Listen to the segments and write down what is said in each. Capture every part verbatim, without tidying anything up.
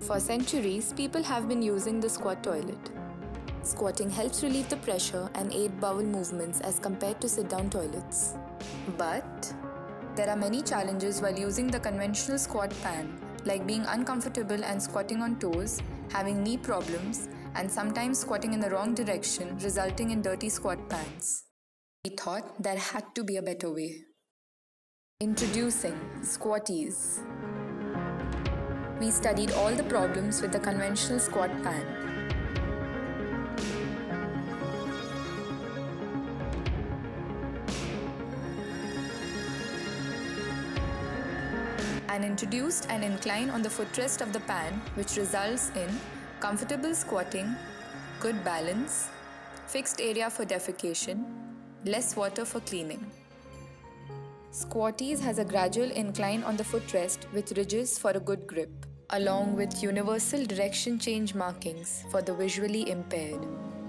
For centuries, people have been using the squat toilet. Squatting helps relieve the pressure and aid bowel movements as compared to sit-down toilets. But there are many challenges while using the conventional squat pan, like being uncomfortable and squatting on toes, having knee problems, and sometimes squatting in the wrong direction, resulting in dirty squat pants. We thought there had to be a better way. Introducing SquatEase. We studied all the problems with the conventional squat pan. And introduced an incline on the footrest of the pan, which results in comfortable squatting, good balance, fixed area for defecation, less water for cleaning. SquatEase has a gradual incline on the footrest with ridges for a good grip, along with universal direction change markings for the visually impaired.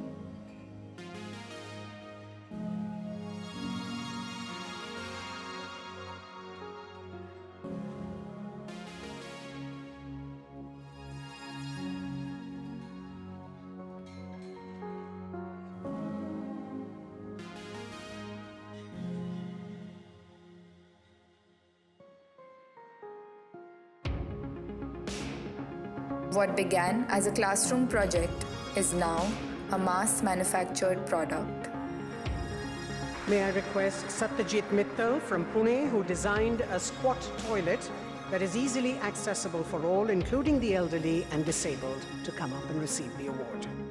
What began as a classroom project is now a mass-manufactured product. May I request Satyajit Mittal from Pune, who designed a squat toilet that is easily accessible for all, including the elderly and disabled, to come up and receive the award.